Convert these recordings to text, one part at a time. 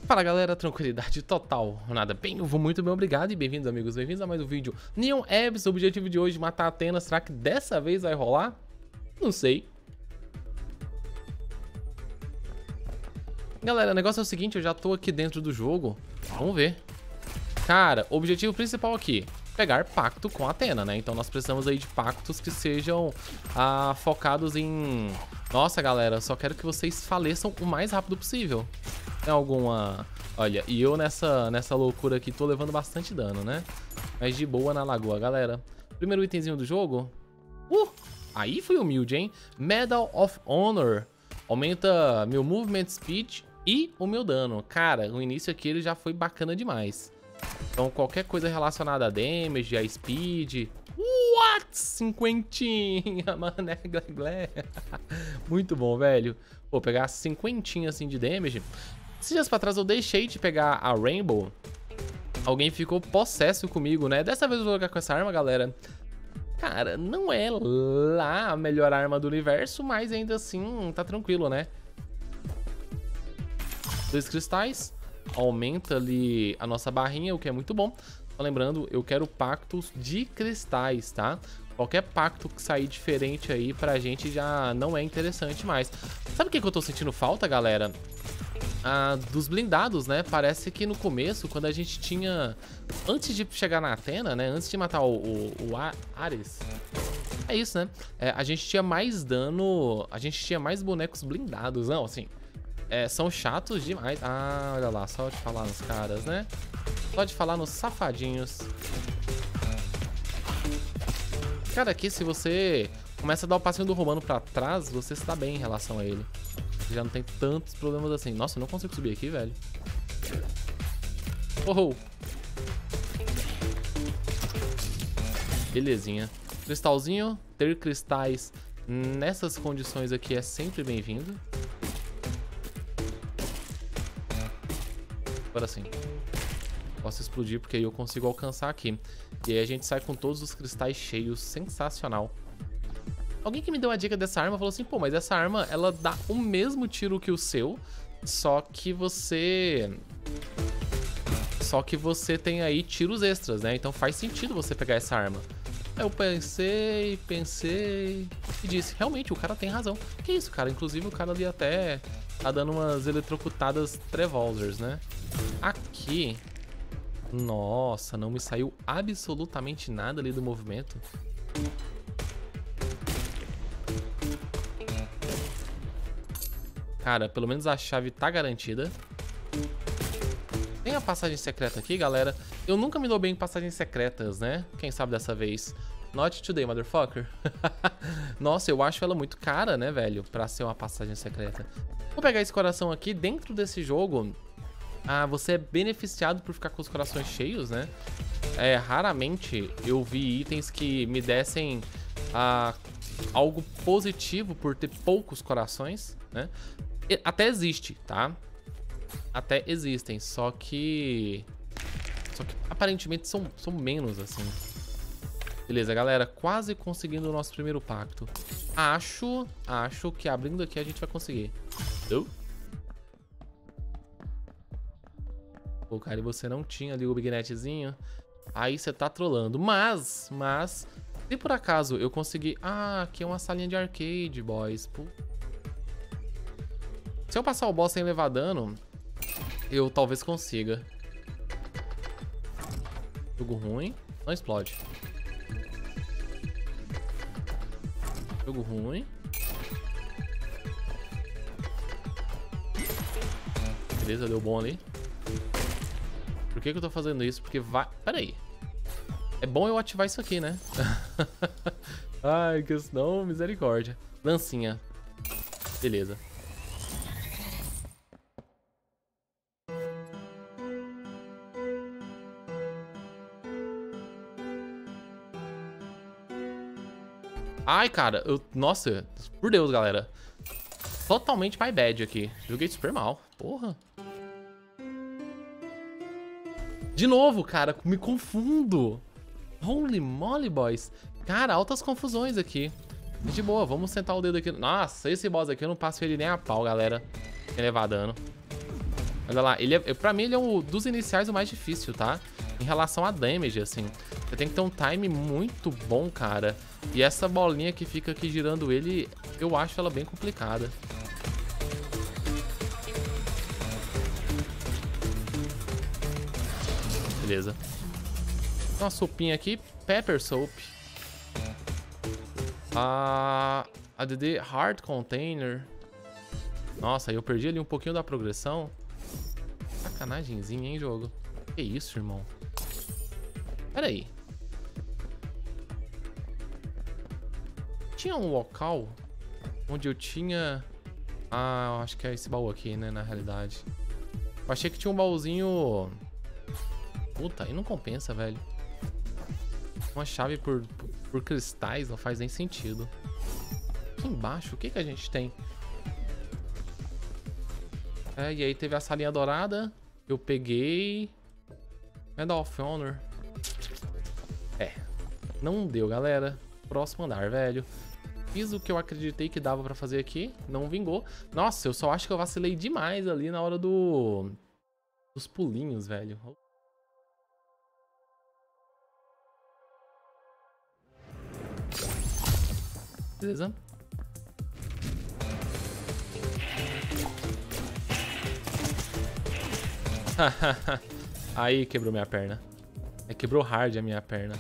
Fala galera, tranquilidade total, nada bem, eu vou muito bem, obrigado e bem-vindos amigos, bem-vindos a mais um vídeo Neon Abyss. O objetivo de hoje é matar a Athena, será que dessa vez vai rolar? Não sei. Galera, o negócio é o seguinte, eu já tô aqui dentro do jogo, vamos ver. Cara, o objetivo principal aqui, pegar pacto com a Athena, né? Então nós precisamos aí de pactos que sejam focados em... Nossa galera, só quero que vocês faleçam o mais rápido possível. Tem alguma... Olha, e eu nessa loucura aqui tô levando bastante dano, né? Mas de boa na lagoa, galera. Primeiro itemzinho do jogo. Aí foi humilde, hein? Medal of Honor. Aumenta meu movement speed e o meu dano. Cara, o início aqui ele já foi bacana demais. Então qualquer coisa relacionada a damage, a speed... What? Cinquentinha, mané, glé. Muito bom, velho. Vou pegar cinquentinha assim de damage. Esses dias pra trás eu deixei de pegar a Rainbow. Alguém ficou possesso comigo, né? Dessa vez eu vou jogar com essa arma, galera. Cara, não é lá a melhor arma do universo, mas ainda assim tá tranquilo, né? 2 cristais. Aumenta ali a nossa barrinha, o que é muito bom. Só lembrando, eu quero pactos de cristais, tá? Qualquer pacto que sair diferente aí pra gente já não é interessante mais. Sabe o que eu tô sentindo falta, galera? Dos blindados, né? Parece que no começo, quando a gente tinha... Antes de chegar na Athena, né? Antes de matar o Ares... É isso, né? A gente tinha mais dano... A gente tinha mais bonecos blindados. Não, assim... são chatos demais. Olha lá, só de falar nos caras, né? Só de falar nos safadinhos. Cara, aqui se você começa a dar o passinho do romano pra trás, você está bem em relação a ele. Você já não tem tantos problemas assim. Nossa, eu não consigo subir aqui, velho. Oh! Belezinha. Cristalzinho. Ter cristais nessas condições aqui é sempre bem-vindo. Agora sim. Posso explodir porque aí eu consigo alcançar aqui. E aí a gente sai com todos os cristais cheios. Sensacional. Alguém que me deu a dica dessa arma falou assim, pô, mas essa arma, ela dá o mesmo tiro que o seu, só que você tem aí tiros extras, né? Então faz sentido você pegar essa arma. Aí eu pensei e disse, realmente, o cara tem razão. Que isso, cara? Inclusive o cara ali até tá dando umas eletrocutadas Trevolzers, né? Aqui... Nossa, não me saiu absolutamente nada ali do movimento. Cara, pelo menos a chave tá garantida. Tem a passagem secreta aqui, galera. Eu nunca me dou bem em passagens secretas, né? Quem sabe dessa vez. Not today, motherfucker. Nossa, eu acho ela muito cara, né, velho? Pra ser uma passagem secreta. Vou pegar esse coração aqui. Dentro desse jogo... você é beneficiado por ficar com os corações cheios, né? Raramente eu vi itens que me dessem algo positivo por ter poucos corações, né? Até existe, tá? Até existem, só que aparentemente são menos, assim. Beleza, galera, quase conseguindo o nosso primeiro pacto. Acho que abrindo aqui a gente vai conseguir. Pô, cara, e você não tinha ali o bignetzinho? Aí você tá trolando. Mas, se por acaso eu conseguir... aqui é uma salinha de arcade, boys. Pô. Se eu passar o boss sem levar dano, eu talvez consiga. Jogo ruim. Não explode. Jogo ruim. Beleza, deu bom ali. Por que eu tô fazendo isso? Porque vai... Pera aí. É bom eu ativar isso aqui, né? Ai, que senão, misericórdia. Lancinha. Beleza. Ai, cara. Nossa, por Deus, galera. Totalmente my bad aqui. Joguei super mal. Porra. De novo, cara, me confundo. Holy moly, boys. Cara, altas confusões aqui. De boa, vamos sentar o dedo aqui. Nossa, esse boss aqui eu não passo ele nem a pau, galera. Sem levar dano. Olha lá, pra mim ele é um dos iniciais o mais difícil, tá? Em relação a damage, assim. Você tem que ter um time muito bom, cara. E essa bolinha que fica aqui girando ele, eu acho ela bem complicada. Beleza. Tem uma sopinha aqui, Pepper Soap. A ADD Hard Container. Nossa, eu perdi ali um pouquinho da progressão. Sacanagemzinha, hein, jogo? Que isso, irmão? Pera aí. Tinha um local onde eu tinha... Ah, eu acho que é esse baú aqui, né, na realidade. Eu achei que tinha um baúzinho... Puta, aí não compensa, velho. Uma chave por cristais não faz nem sentido. Aqui embaixo, o que que a gente tem? É, e aí teve a salinha dourada. Eu peguei... Medal of Honor. É. Não deu, galera. Próximo andar, velho. Fiz o que eu acreditei que dava pra fazer aqui. Não vingou. Nossa, eu só acho que eu vacilei demais ali na hora dos pulinhos, velho. Beleza. Aí quebrou minha perna. Quebrou hard a minha perna.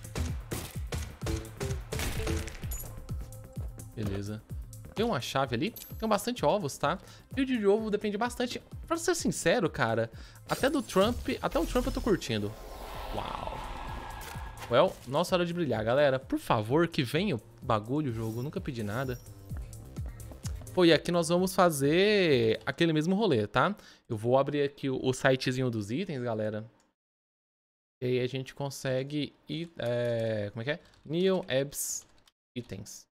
Beleza. Tem uma chave ali. Tem bastante ovos, tá? Build de ovo depende bastante. Pra ser sincero, cara, até o Trump eu tô curtindo. Uau. Well, nossa hora de brilhar, galera. Por favor, que venha o bagulho, jogo. Eu nunca pedi nada. Pô, e aqui nós vamos fazer aquele mesmo rolê, tá? Eu vou abrir aqui o sitezinho dos itens, galera. E aí a gente consegue... como é que é? New Apps Itens.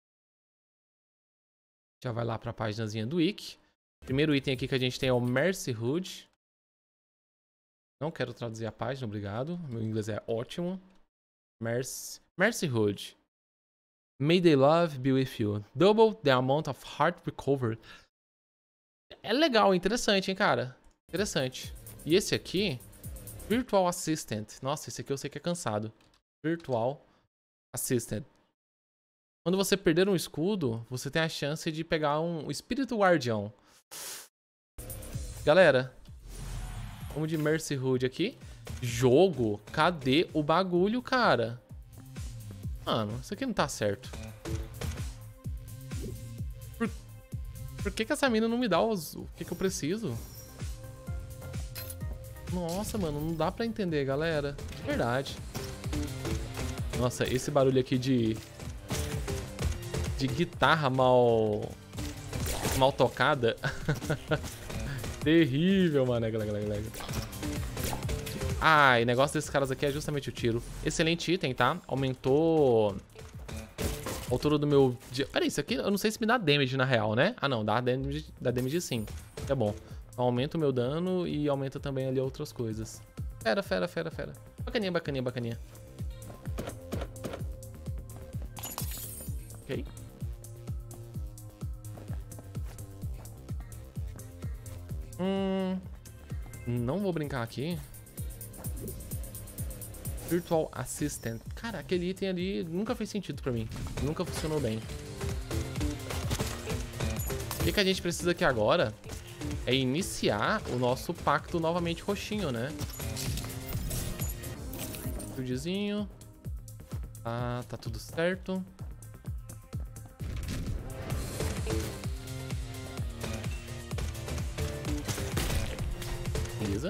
Já vai lá pra páginazinha do Wiki. Primeiro item aqui que a gente tem é o Mercy Hood. Não quero traduzir a página, obrigado. Meu inglês é ótimo. Mercy Hood. May they love be with you. Double the amount of heart recovered. É legal, interessante, hein, cara? Interessante. E esse aqui, Virtual Assistant. Nossa, esse aqui eu sei que é cansado. Virtual Assistant. Quando você perder um escudo, você tem a chance de pegar um espírito guardião. Galera, vamos de Mercy Hood aqui. Jogo, cadê o bagulho, cara? Mano, isso aqui não tá certo. Por que essa mina não me dá o que eu preciso? Nossa, mano, não dá pra entender, galera. De verdade. Nossa, esse barulho aqui de guitarra mal tocada. Terrível, mano. Ai, o negócio desses caras aqui é justamente o tiro. Excelente item, tá? Aumentou a altura do meu... Pera aí, isso aqui eu não sei se me dá damage na real, né? Ah, não, dá damage sim. É bom. Aumenta o meu dano e aumenta também ali outras coisas. Fera. Bacaninha. Ok. Não vou brincar aqui. Virtual Assistant. Cara, aquele item ali nunca fez sentido pra mim. Nunca funcionou bem. O que a gente precisa aqui agora é iniciar o nosso pacto novamente roxinho, né? Shieldzinho. Ah, tá tudo certo. Beleza.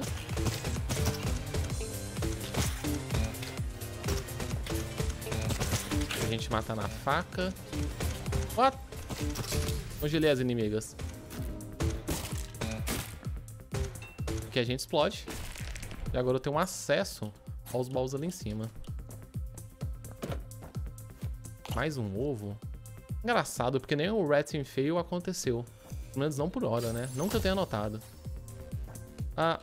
A gente mata na faca. What? Congelei as inimigas. Aqui a gente explode. E agora eu tenho acesso aos baús ali em cima. Mais um ovo. Engraçado, porque nem o Rat and Fail aconteceu. Pelo menos não por hora, né? Não que eu tenha notado. Ah,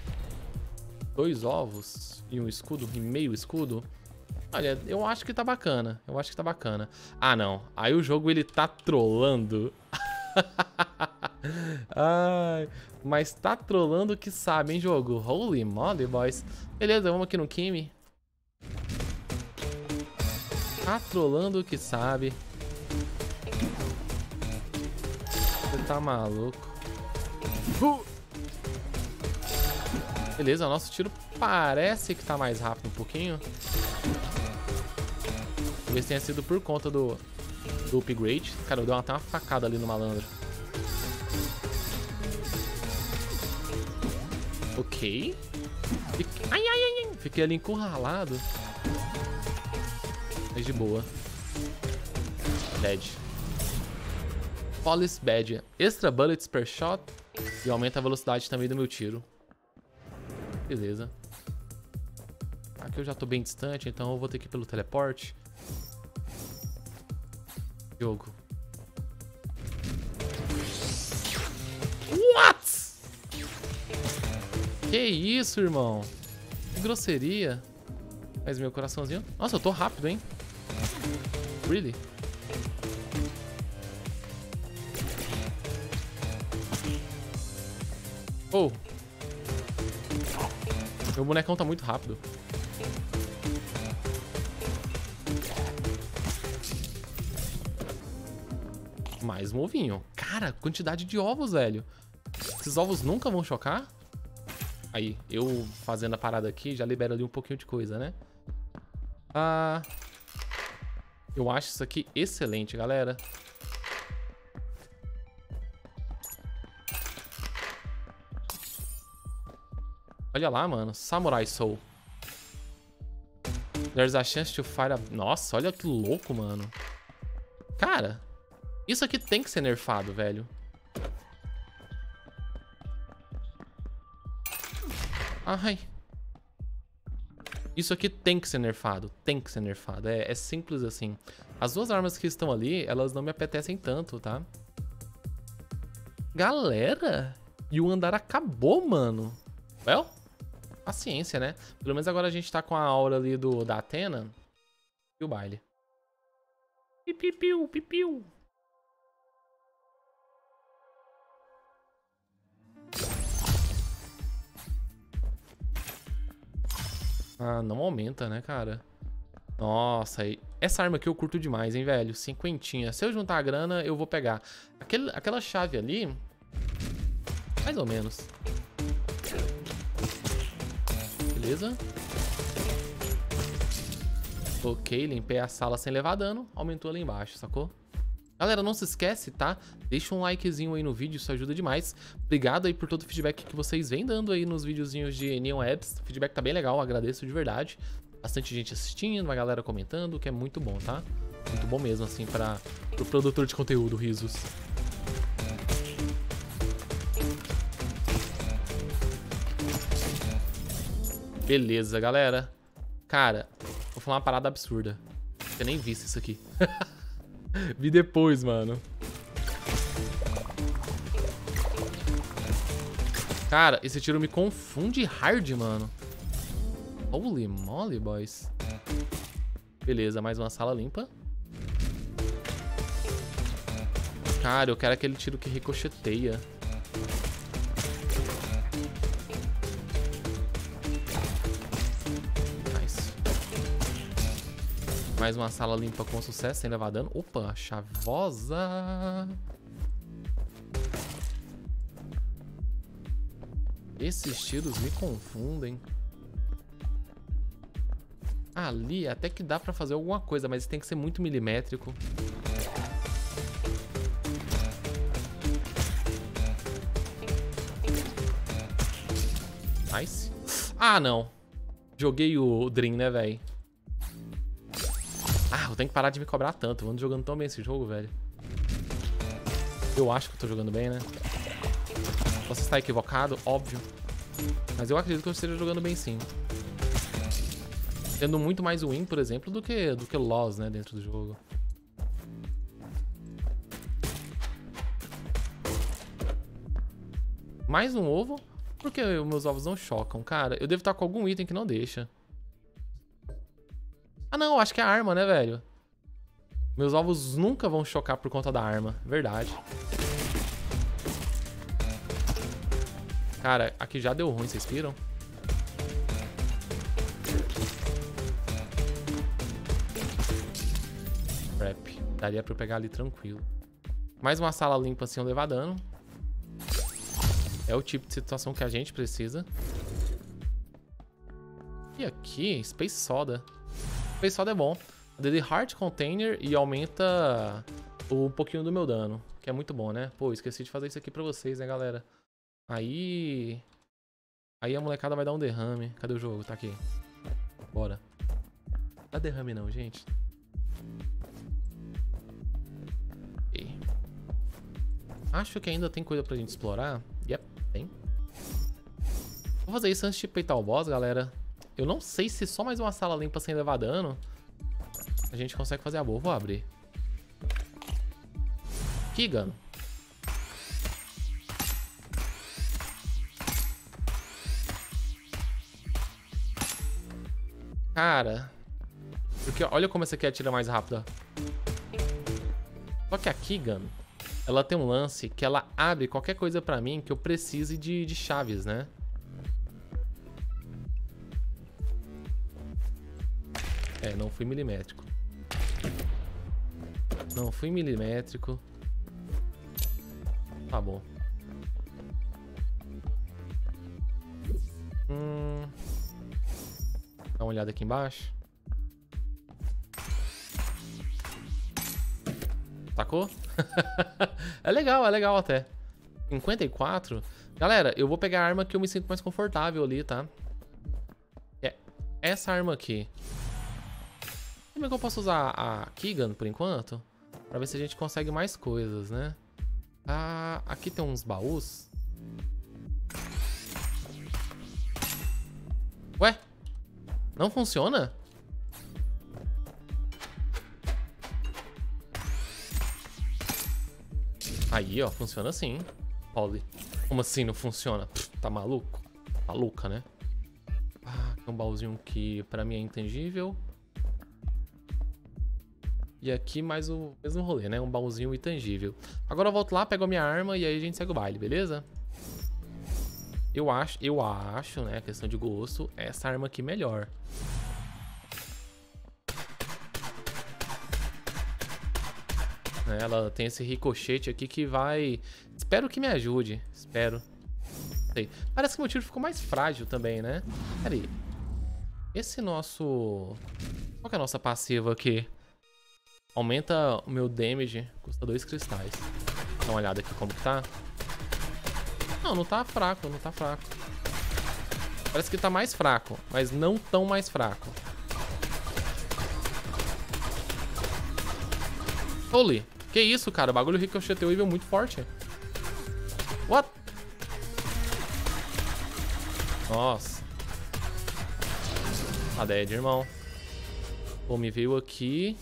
2 ovos e um escudo, e meio escudo. Olha, eu acho que tá bacana. Ah, não. Aí o jogo, ele tá trollando. Ai, mas tá trolando que sabe, hein, jogo? Holy moly, boys. Beleza, vamos aqui no Kimi. Tá trolando que sabe. Você tá maluco. Beleza, nosso tiro parece que tá mais rápido um pouquinho. Talvez tenha sido por conta do upgrade. Cara, eu dei até uma facada ali no malandro. Ok. Ai, ai, ai, ai. Fiquei ali encurralado. Mas de boa. Dead. Police Badge. Extra bullets per shot. E aumenta a velocidade também do meu tiro. Beleza. Aqui eu já tô bem distante, então eu vou ter que ir pelo teleporte. Jogo. What? Que isso, irmão? Que grosseria. Mas meu coraçãozinho... Nossa, eu tô rápido, hein? Really? Oh. Meu bonecão tá muito rápido. Mais um ovinho. Cara, quantidade de ovos, velho. Esses ovos nunca vão chocar? Aí, eu fazendo a parada aqui, já libera ali um pouquinho de coisa, né? Ah... Eu acho isso aqui excelente, galera. Olha lá, mano. Samurai Soul. There's a chance to fire a... Nossa, olha que louco, mano. Cara, isso aqui tem que ser nerfado, velho. Ai. Isso aqui tem que ser nerfado. Tem que ser nerfado. É simples assim. As duas armas que estão ali, elas não me apetecem tanto, tá? Galera! E o andar acabou, mano. Well, paciência, né? Pelo menos agora a gente tá com a aura ali da Athena. E o baile. Pipiu, pipiu. Ah, não aumenta, né, cara? Nossa, essa arma aqui eu curto demais, hein, velho? Cinquentinha. Se eu juntar a grana, eu vou pegar. Aquela chave ali... Mais ou menos. Beleza. Ok, limpei a sala sem levar dano. Aumentou ali embaixo, sacou? Galera, não se esquece, tá? Deixa um likezinho aí no vídeo, isso ajuda demais. Obrigado aí por todo o feedback que vocês vêm dando aí nos videozinhos de Neon Webs. O feedback tá bem legal, agradeço de verdade. Bastante gente assistindo, uma galera comentando, que é muito bom, tá? Muito bom mesmo, assim, pro produtor de conteúdo, risos. Beleza, galera. Cara, vou falar uma parada absurda. Eu nem vi isso aqui. Vi depois, mano. Cara, esse tiro me confunde hard, mano. Holy moly, boys. Beleza, mais uma sala limpa. Cara, eu quero aquele tiro que ricocheteia. Nice. Mais uma sala limpa com sucesso, sem levar dano. Opa, chavosa. Esses tiros me confundem. Ali até que dá pra fazer alguma coisa, mas tem que ser muito milimétrico. Nice. Ah, não. Joguei o Dream, né, velho? Ah, eu tenho que parar de me cobrar tanto. Eu ando jogando tão bem esse jogo, velho. Eu acho que eu tô jogando bem, né? Posso estar equivocado, óbvio. Mas eu acredito que eu esteja jogando bem, sim. Tendo muito mais win, por exemplo, do que loss, né, dentro do jogo. Mais um ovo. Por que os meus ovos não chocam? Cara, eu devo estar com algum item que não deixa. Ah, não, acho que é a arma, né, velho? Meus ovos nunca vão chocar por conta da arma. Verdade. Cara, aqui já deu ruim, vocês viram? Prep. Daria pra eu pegar ali tranquilo. Mais uma sala limpa assim, eu levar dano. É o tipo de situação que a gente precisa. E aqui, Space Soda. Space Soda é bom. DD Heart Container e aumenta um pouquinho do meu dano. Que é muito bom, né? Pô, esqueci de fazer isso aqui pra vocês, né, galera? Aí a molecada vai dar um derrame. Cadê o jogo? Tá aqui. Bora. Não dá derrame não, gente. Okay. Acho que ainda tem coisa pra gente explorar. Yep, tem. Vou fazer isso antes de peitar o boss, galera. Eu não sei se só mais uma sala limpa sem levar dano a gente consegue fazer a boa. Vou abrir. Keegan. Cara. Porque olha como essa aqui atira mais rápido. Só que a Keegan, ela tem um lance que ela abre qualquer coisa pra mim que eu precise de chaves, né? É, não fui milimétrico. Não fui milimétrico. Tá bom. Dá uma olhada aqui embaixo. Sacou? É legal até. 54? Galera, eu vou pegar a arma que eu me sinto mais confortável ali, tá? É essa arma aqui. Como é que eu posso usar a Keegan por enquanto? Pra ver se a gente consegue mais coisas, né? Ah, aqui tem uns baús. Ué? Não funciona? Aí, ó, funciona assim. Olha. Como assim não funciona? Pff, tá maluco? Maluca, né? Ah, tem um baúzinho que pra mim é intangível. E aqui mais o mesmo rolê, né? Um baúzinho intangível. Agora eu volto lá, pego a minha arma e aí a gente segue o baile, beleza? Eu acho, né? Questão de gosto, essa arma aqui melhor. Ela tem esse ricochete aqui que vai... Espero que me ajude. Espero. Sei. Parece que meu tiro ficou mais frágil também, né? Pera aí. Esse nosso... Qual que é a nossa passiva aqui? Aumenta o meu damage. Custa 2 cristais. Dá uma olhada aqui como que tá. Não, não tá fraco, não tá fraco. Parece que tá mais fraco, mas não tão mais fraco. Holy. Que isso, cara? O bagulho ricocheteou e veio muito forte. What? Nossa. Tá dead, irmão. Pô, me veio aqui.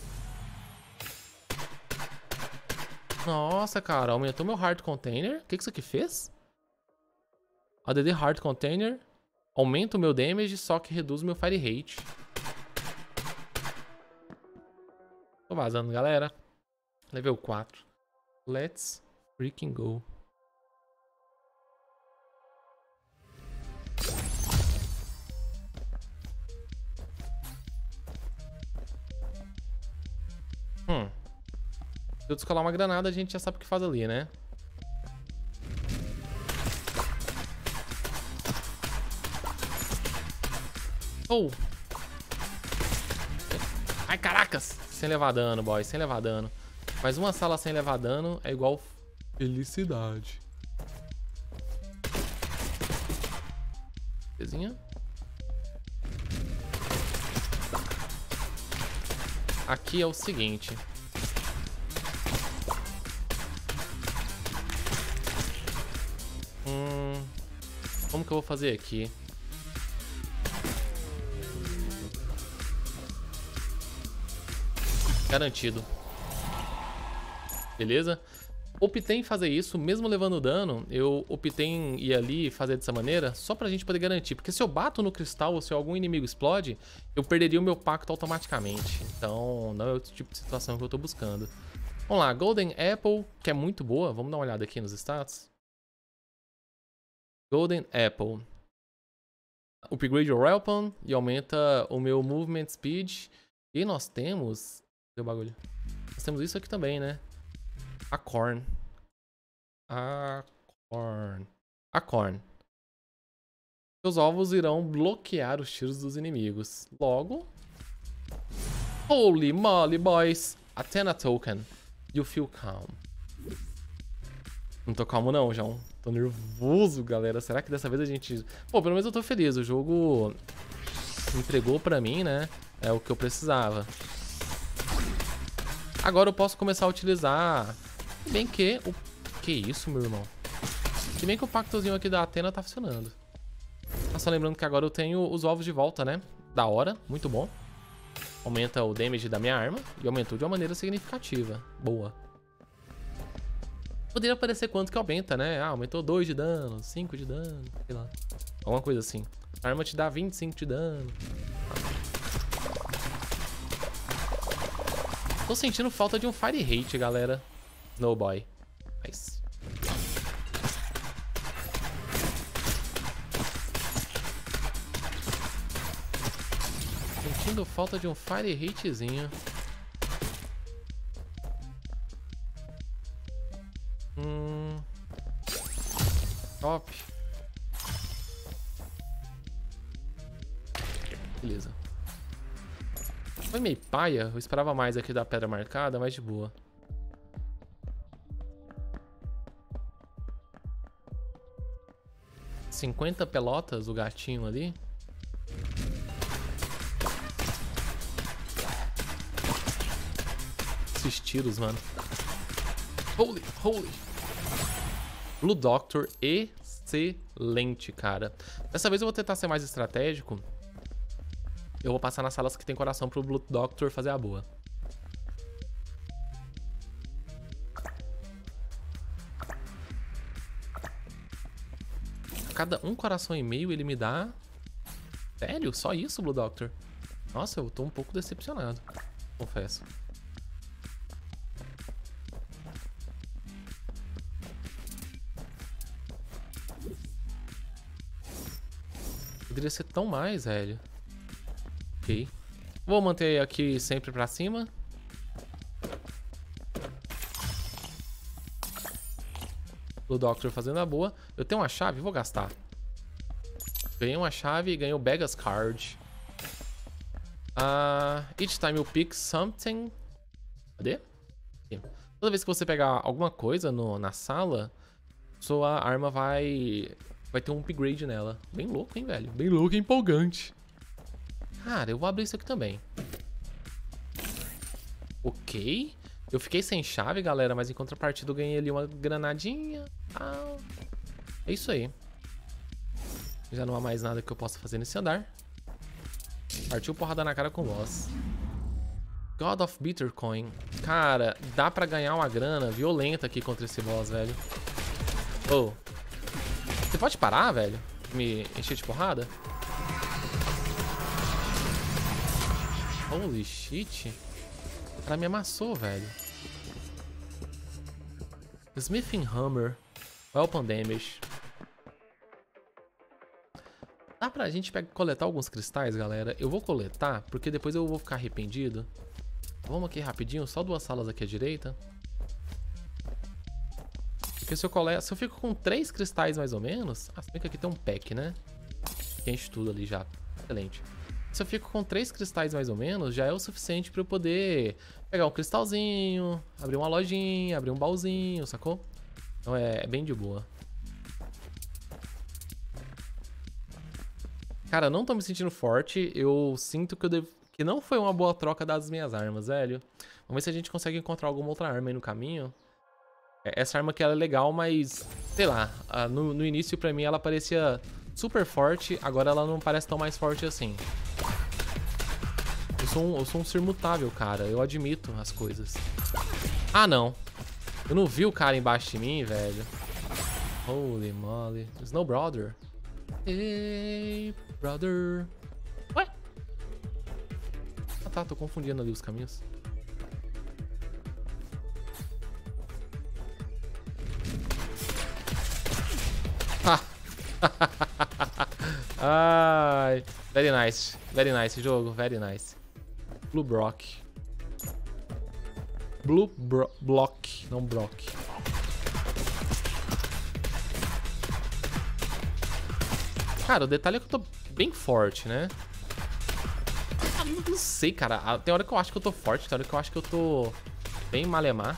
Nossa, cara. Aumentou meu Heart Container. O que isso aqui fez? ADD Heart Container. Aumenta o meu damage, só que reduz o meu Fire Rate. Tô vazando, galera. Level 4. Let's freaking go. Se eu descolar uma granada, a gente já sabe o que faz ali, né? Oh! Ai, caracas! Sem levar dano, boy. Sem levar dano. Mas uma sala sem levar dano é igual felicidade. Belezinha. Aqui é o seguinte. Como que eu vou fazer aqui? Garantido. Beleza? Optei em fazer isso, mesmo levando dano, eu optei em ir ali e fazer dessa maneira, só pra gente poder garantir. Porque se eu bato no cristal ou se algum inimigo explode, eu perderia o meu pacto automaticamente. Então, não é o tipo de situação que eu tô buscando. Vamos lá, Golden Apple, que é muito boa. Vamos dar uma olhada aqui nos status. Golden Apple. Upgrade your weapon e aumenta o meu movement speed. E nós temos... Deu bagulho. Nós temos isso aqui também, né? Acorn. Acorn. Seus alvos irão bloquear os tiros dos inimigos. Logo... Holy moly, boys! Athena Token. You feel calm. Não tô calmo não, João. Tô nervoso, galera. Será que dessa vez a gente... Pô, pelo menos eu tô feliz. O jogo entregou pra mim, né? É o que eu precisava. Agora eu posso começar a utilizar... Se bem que... Que isso, meu irmão? Se bem que o pactozinho aqui da Athena tá funcionando. Tá só lembrando que agora eu tenho os ovos de volta, né? Da hora. Muito bom. Aumenta o damage da minha arma. E aumentou de uma maneira significativa. Boa. Poderia parecer quanto que aumenta, né? Ah, aumentou 2 de dano, 5 de dano, sei lá. Alguma coisa assim. A arma te dá 25 de dano. Tô sentindo falta de um Fire Hate, galera. Snowboy. Nice. Sentindo falta de um Fire Hatezinho. Top. Beleza. Foi meio paia. Eu esperava mais aqui da pedra marcada, mas de boa. $50 pelotas, o gatinho ali. Esses tiros, mano. Holy. Blue Doctor, excelente, cara. Dessa vez eu vou tentar ser mais estratégico. Eu vou passar nas salas que tem coração pro Blue Doctor fazer a boa. Cada um coração e meio ele me dá... Sério? Só isso, Blue Doctor? Nossa, eu tô um pouco decepcionado. Confesso. Poderia ser tão mais, velho. Ok. Vou manter aqui sempre pra cima. O Doctor fazendo a boa. Eu tenho uma chave, vou gastar. Ganhei uma chave e ganhei o Beggars Card. Each time you pick something... Cadê? Aqui. Toda vez que você pegar alguma coisa na sala, sua arma vai ter um upgrade nela. Bem louco, hein, velho? Bem louco e empolgante. Cara, eu vou abrir isso aqui também. Ok. Eu fiquei sem chave, galera, mas em contrapartida eu ganhei ali uma granadinha. É isso aí. Já não há mais nada que eu possa fazer nesse andar. Partiu porrada na cara com o boss. God of Bittercoin. Cara, dá pra ganhar uma grana violenta aqui contra esse boss, velho. Oh. Você pode parar, velho? Me encher de porrada? Holy shit. O cara me amassou, velho. Smithing Hammer. Weapon Damage. Dá pra gente coletar alguns cristais, galera? Eu vou coletar, porque depois eu vou ficar arrependido. Vamos aqui rapidinho, só 2 salas aqui à direita. Porque se eu fico com 3 cristais mais ou menos... se bem que aqui tem um pack, né? Que enche tudo ali já. Excelente. Se eu fico com 3 cristais mais ou menos, já é o suficiente pra eu poder pegar um cristalzinho, abrir uma lojinha, abrir um baúzinho, sacou? Então é bem de boa. Cara, eu não tô me sentindo forte. Eu sinto que não foi uma boa troca das minhas armas, velho. Vamos ver se a gente consegue encontrar alguma outra arma aí no caminho. Essa arma aqui ela é legal, mas... sei lá, no início pra mim ela parecia super forte. Agora ela não parece tão mais forte assim. Eu sou um ser mutável, cara. Eu admito as coisas. Ah, não. Eu não vi o cara embaixo de mim, velho. Holy moly. Snow Brother. Hey, brother. Ué? Ah, tá. Tô confundindo ali os caminhos. Ai, very nice jogo, very nice. Blue Brock. Block, não Brock. Cara, o detalhe é que eu tô bem forte, né? Ah, não sei, cara. Tem hora que eu acho que eu tô forte, tem hora que eu acho que eu tô bem malemar.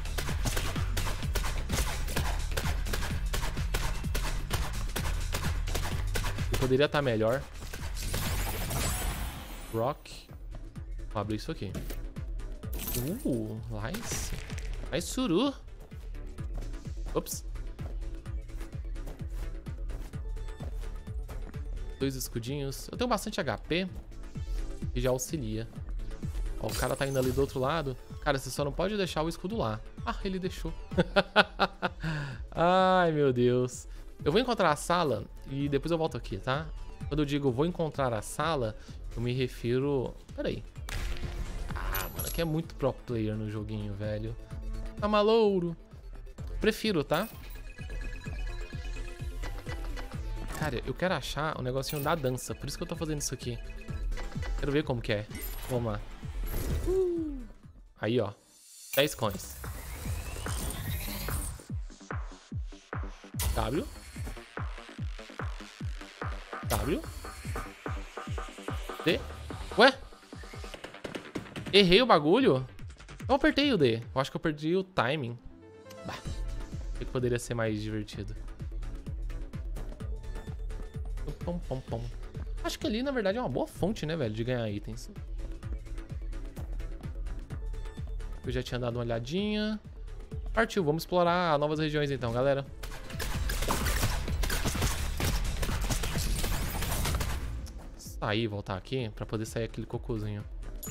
Eu poderia estar melhor. Rock. Vou abrir isso aqui. Nice. Nice suru. Ops. 2 escudinhos. Eu tenho bastante HP. Que já auxilia. Ó, o cara tá indo ali do outro lado. Cara, você só não pode deixar o escudo lá. Ah, ele deixou. Ai, meu Deus. Eu vou encontrar a sala e depois eu volto aqui, tá? Quando eu digo vou encontrar a sala, eu me refiro... Pera aí. Ah, mano, aqui é muito pro player no joguinho, velho. Tá malouro. Prefiro, tá? Cara, eu quero achar o negocinho da dança. Por isso que eu tô fazendo isso aqui. Quero ver como que é. Vamos lá. Aí, ó. 10 coins. W. W. D. Ué? Errei o bagulho? Eu apertei o D. Eu acho que eu perdi o timing. Bah. Achei que poderia ser mais divertido. Pom, pom, pom. Acho que ali, na verdade, é uma boa fonte, né, velho, de ganhar itens. Eu já tinha dado uma olhadinha. Partiu, vamos explorar novas regiões então, galera. Sair, voltar aqui, pra poder sair aquele cocôzinho.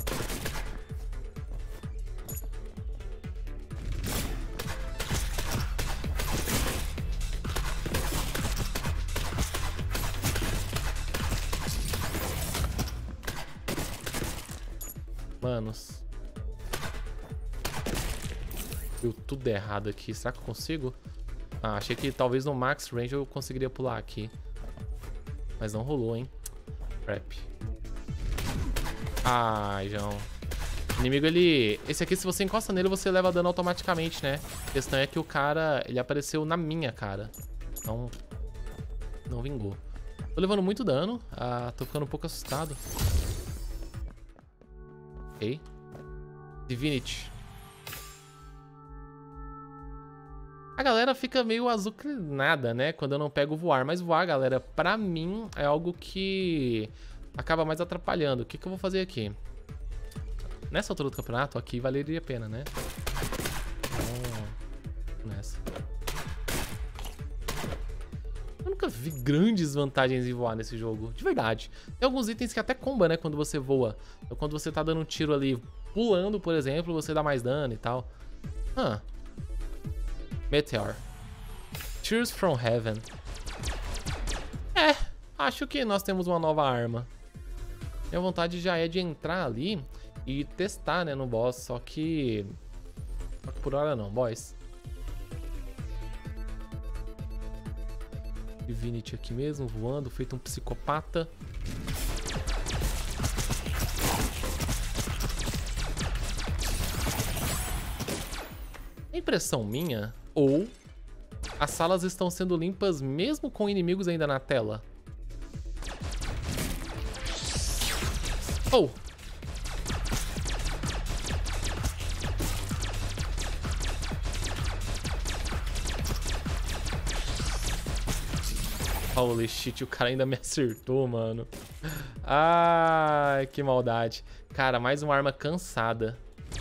Manos. Deu tudo errado aqui. Será que eu consigo? Ah, achei que talvez no Max Range eu conseguiria pular aqui. Mas não rolou, hein? Crap. Ai, João. O inimigo, ele... Esse aqui, se você encosta nele, você leva dano automaticamente, né? A questão é que o cara, ele apareceu na minha cara. Então, não vingou. Tô levando muito dano. Ah, tô ficando um pouco assustado. Ok. Divinity. A galera fica meio azucrinada, né? Quando eu não pego voar. Mas voar, galera, pra mim é algo que acaba mais atrapalhando. O que eu vou fazer aqui? Nessa altura do campeonato, aqui valeria a pena, né? Então, nessa. Eu nunca vi grandes vantagens em voar nesse jogo. De verdade. Tem alguns itens que até comba, né? Quando você voa. Então, quando você tá dando um tiro ali pulando, por exemplo, você dá mais dano e tal. Meteor. Tears from Heaven. É, acho que nós temos uma nova arma. Minha vontade já é de entrar ali e testar, né, no boss. Só que por hora não, boys. Divinity aqui mesmo, voando, feito um psicopata. É impressão minha, ou as salas estão sendo limpas mesmo com inimigos ainda na tela? Oh! Holy shit, o cara ainda me acertou, mano. Ai, que maldade. Cara, mais uma arma cansada.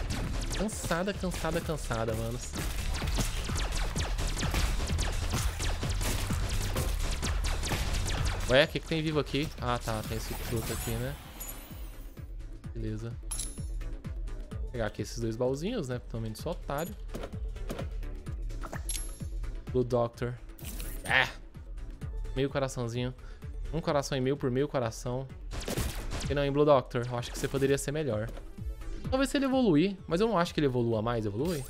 Cansada, mano. Ué, o que tem vivo aqui? Ah, tá. Tem esse fruto aqui, né? Beleza. Vou pegar aqui esses 2 baúzinhos, né? Também sou otário. Blue Doctor. Meio coraçãozinho. Um coração e meio por meio coração. E não, em Blue Doctor. Eu acho que você poderia ser melhor. Talvez se ele evoluir. Mas eu não acho que ele evolua mais. Evolui?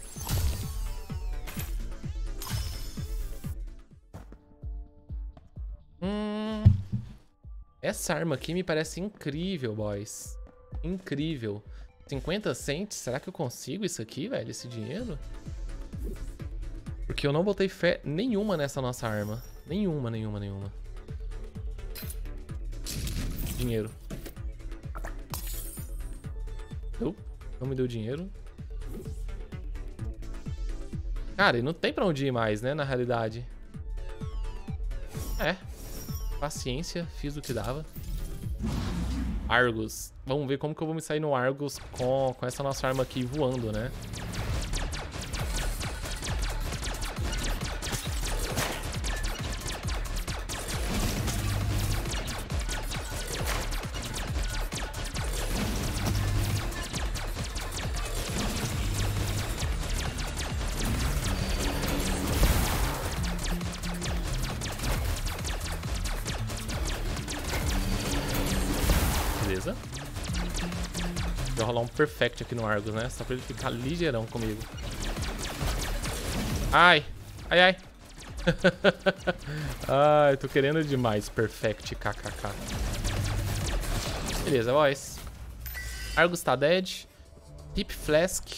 Essa arma aqui me parece incrível, boys. Incrível. 50 cents? Será que eu consigo isso aqui, velho? Esse dinheiro? Porque eu não botei fé nenhuma nessa nossa arma. Nenhuma. Dinheiro. Não me deu dinheiro. Cara, e não tem pra onde ir mais, né? Na realidade. Paciência. Fiz o que dava. Argus. Vamos ver como que eu vou me sair no Argus com essa nossa arma aqui voando, né? Beleza. Vou rolar um Perfect aqui no Argus, né? Só pra ele ficar ligeirão comigo. Ai. Ai, tô querendo demais. Perfect, kkk. Beleza, boys. Argus tá dead. Tip Flask.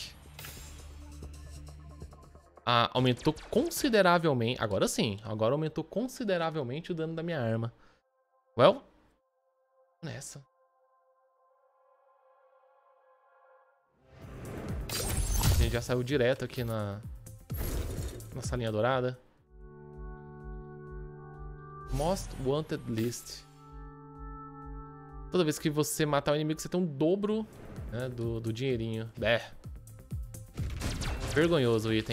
Aumentou consideravelmente. Agora sim. Agora aumentou consideravelmente o dano da minha arma. Well. Nessa. A gente já saiu direto aqui na salinha dourada. Most Wanted List. Toda vez que você matar um inimigo, você tem um dobro, né, do dinheirinho. Vergonhoso o item.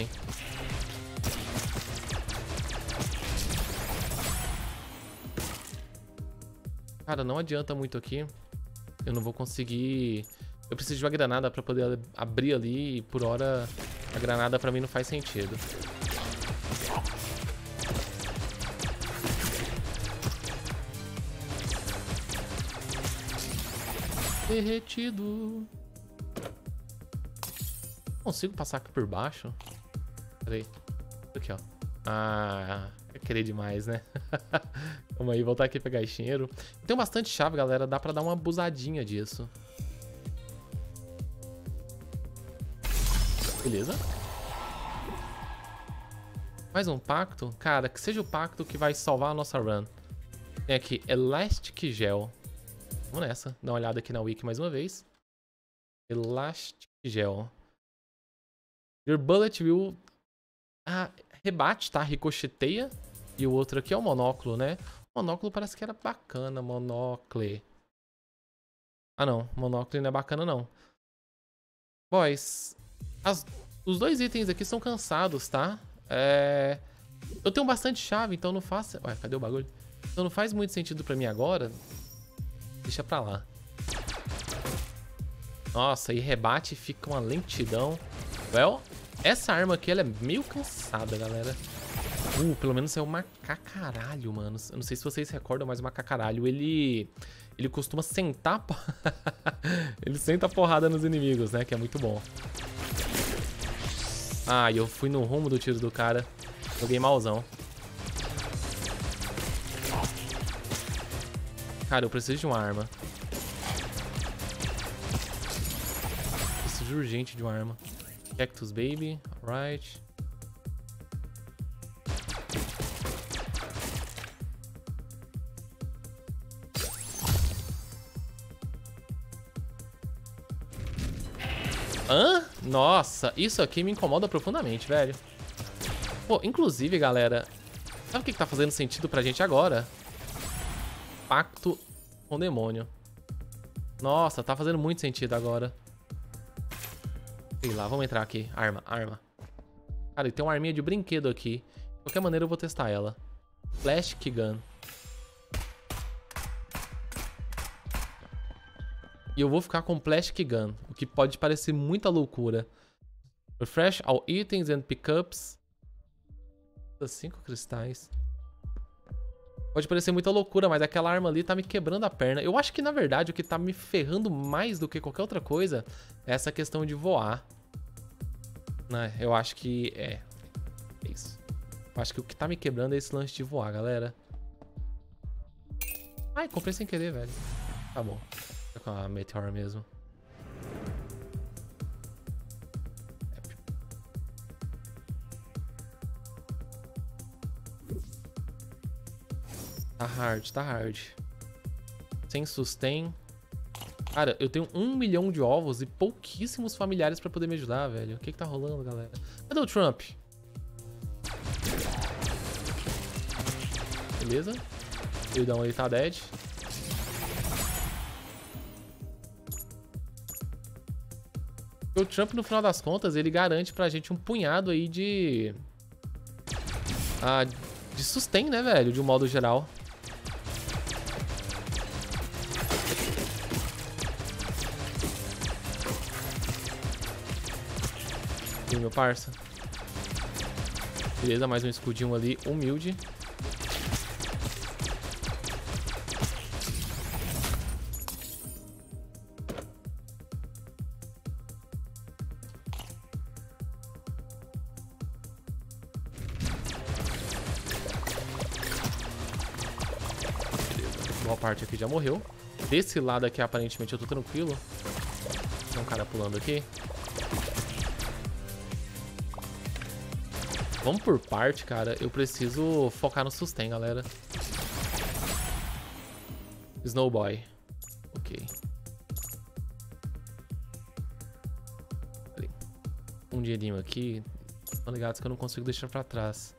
Cara, não adianta muito aqui. Eu não vou conseguir... Eu preciso de uma granada pra poder abrir ali e por hora a granada pra mim não faz sentido. Derretido. Consigo passar aqui por baixo? Peraí. Aqui, ó. É querer demais, né? Vamos aí, voltar aqui e pegar dinheiro. Tem bastante chave, galera. Dá pra dar uma abusadinha disso. Beleza. Mais um pacto? Cara, que seja o pacto que vai salvar a nossa run. Tem aqui, Elastic Gel. Vamos nessa. Dá uma olhada aqui na wiki mais uma vez. Elastic Gel. Your bullet will... rebate, tá? Ricocheteia. E o outro aqui é o monóculo, né? O monóculo parece que era bacana. Monocle. Não. Monóculo não é bacana, não. Boys... Os dois itens aqui são cansados, tá? Eu tenho bastante chave, então não faz... Ué, cadê o bagulho? Então não faz muito sentido pra mim agora. Deixa pra lá. Nossa, e rebate fica uma lentidão. Well, essa arma aqui, ela é meio cansada, galera. Pelo menos é o macacaralho, mano. Eu não sei se vocês se recordam, mas o macacaralho, ele costuma sentar... ele senta a porrada nos inimigos, né? Que é muito bom. Eu fui no rumo do tiro do cara. Joguei malzão. Cara, eu preciso de uma arma. Preciso urgente de uma arma. Cactus Baby. Alright. Nossa, isso aqui me incomoda profundamente, velho. Pô, inclusive, galera, sabe o que tá fazendo sentido pra gente agora? Pacto com o demônio. Nossa, tá fazendo muito sentido agora. Sei lá, vamos entrar aqui. Arma. Cara, tem uma arminha de brinquedo aqui. De qualquer maneira eu vou testar ela. Plastic Gun. E eu vou ficar com Plastic Gun, o que pode parecer muita loucura. Refresh all items and pickups. 5 cristais. Pode parecer muita loucura, mas aquela arma ali tá me quebrando a perna. Eu acho que, na verdade, o que tá me ferrando mais do que qualquer outra coisa é essa questão de voar. Eu acho que é isso. Eu acho que o que tá me quebrando é esse lance de voar, galera. Ai, comprei sem querer, velho. Tá bom. Tô com a Meteor mesmo. Tá hard, tá hard. Sem sustain. Cara, eu tenho 1 milhão de ovos e pouquíssimos familiares pra poder me ajudar, velho. O que que tá rolando, galera? Cadê o Trump? Beleza. O Buildão aí tá dead. O Trump, no final das contas, ele garante pra gente um punhado aí de sustain, né, velho? De um modo geral. E meu parça. Beleza, mais um escudinho ali, humilde. Boa parte aqui já morreu. Desse lado aqui, aparentemente, eu tô tranquilo. Tem um cara pulando aqui. Vamos por parte, cara. Eu preciso focar no sustain, galera. Snowboy. Ok. Ali. Um dinheirinho aqui. Estão ligados que eu não consigo deixar pra trás.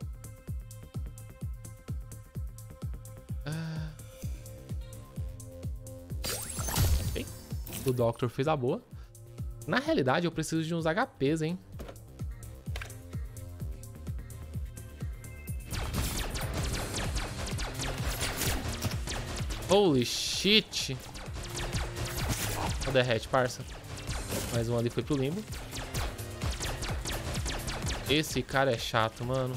Ok. O Doctor fez a boa. Na realidade, eu preciso de uns HPs, hein? Holy shit. O derrete, parça. Mais um ali foi pro limbo. Esse cara é chato, mano.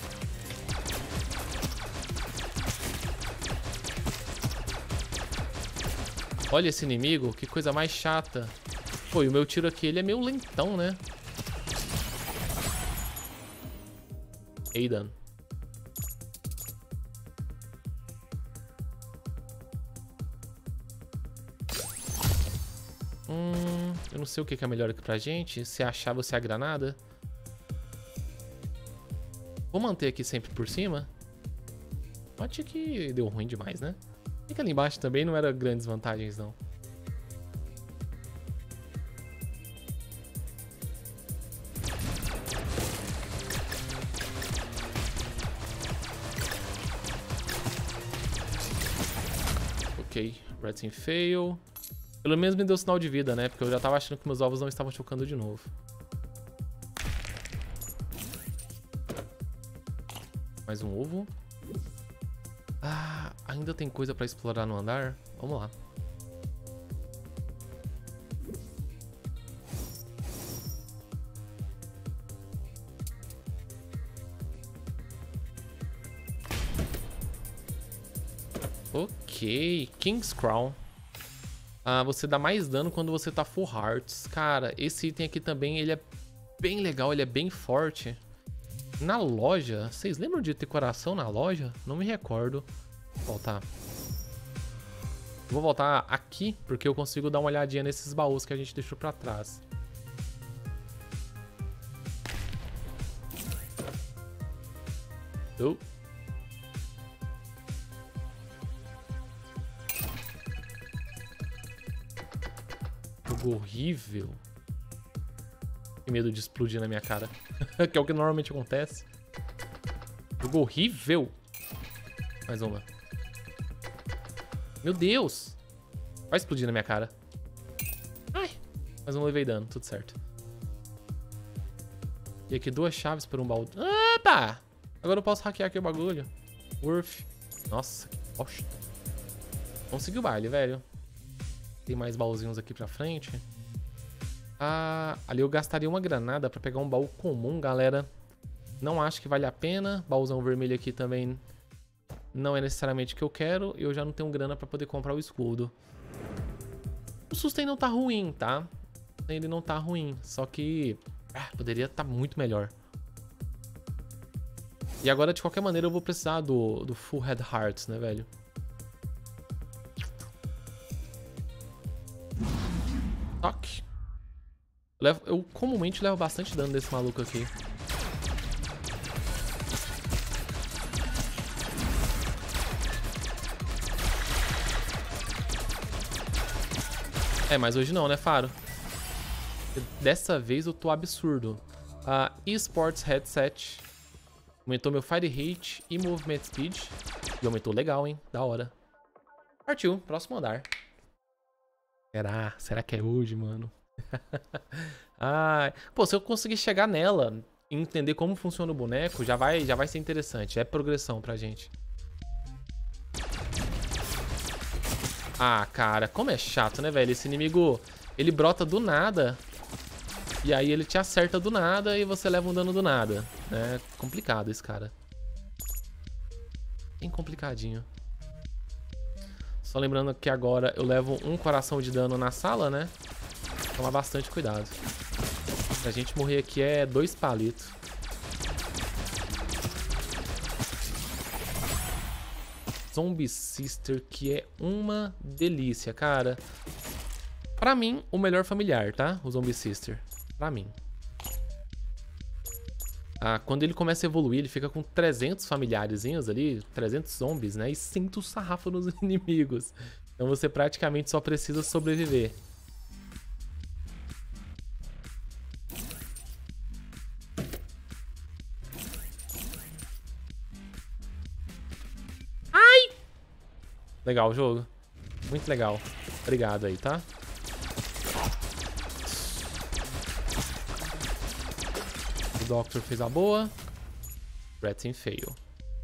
Olha esse inimigo, que coisa mais chata. Pô, e o meu tiro aqui, ele é meio lentão, né? Aidan. Eu não sei o que é melhor aqui pra gente. Se achar você a granada. Vou manter aqui sempre por cima. Pode ser que deu ruim demais, né? Fica ali embaixo também, não era grandes vantagens, não. Ok, Red Team fail. Pelo menos me deu sinal de vida, né? Porque eu já tava achando que meus ovos não estavam chocando de novo. Mais um ovo. Ah, ainda tem coisa pra explorar no andar? Vamos lá. Ok, King's Crown. Você dá mais dano quando você tá full hearts. Cara, esse item aqui também, ele é bem legal, ele é bem forte. Na loja, vocês lembram de ter coração na loja? Não me recordo. Vou voltar. Vou voltar aqui, porque eu consigo dar uma olhadinha nesses baús que a gente deixou pra trás. Oh. Jogo horrível. Que medo de explodir na minha cara. Que é o que normalmente acontece. Jogo horrível. Mais uma. Meu Deus. Vai explodir na minha cara. Ai. Mas não levei dano, tudo certo. E aqui 2 chaves por um baú. Opa! Agora eu posso hackear aqui o bagulho. Worth. Nossa, que bosta. Vamos seguir o baile, velho. Tem mais baúzinhos aqui pra frente. Ali eu gastaria uma granada pra pegar um baú comum, galera. Não acho que vale a pena. Baúzão vermelho aqui também não é necessariamente o que eu quero. Eu já não tenho grana pra poder comprar o escudo. O sustain não tá ruim, tá? Ele não tá ruim. Só que poderia estar muito melhor. E agora, de qualquer maneira, eu vou precisar do Full Red Hearts, né, velho? Toque. Eu comumente levo bastante dano desse maluco aqui. É, mas hoje não, né, Faro? Dessa vez eu tô absurdo. eSports Headset. Aumentou meu Fire Rate e Movement Speed. E aumentou legal, hein? Da hora. Partiu, próximo andar. Será que é hoje, mano? Ai. Pô, se eu conseguir chegar nela e entender como funciona o boneco, já vai ser interessante. É progressão pra gente. Ah, cara, como é chato, né, velho? Esse inimigo, ele brota do nada. E aí ele te acerta do nada e você leva um dano do nada. É complicado esse cara. Bem complicadinho. Só lembrando que agora eu levo um coração de dano na sala, né? Tomar bastante cuidado. Pra gente morrer aqui é 2 palitos. Zombie Sister, que é uma delícia, cara. Pra mim, o melhor familiar, tá? O Zombie Sister. Pra mim. Quando ele começa a evoluir, ele fica com 300 familiarezinhos ali, 300 zombies, né? E senta o sarrafo nos inimigos. Então você praticamente só precisa sobreviver. Ai! Legal o jogo. Muito legal. Obrigado aí, tá? O Doctor fez a boa. Threat and fail.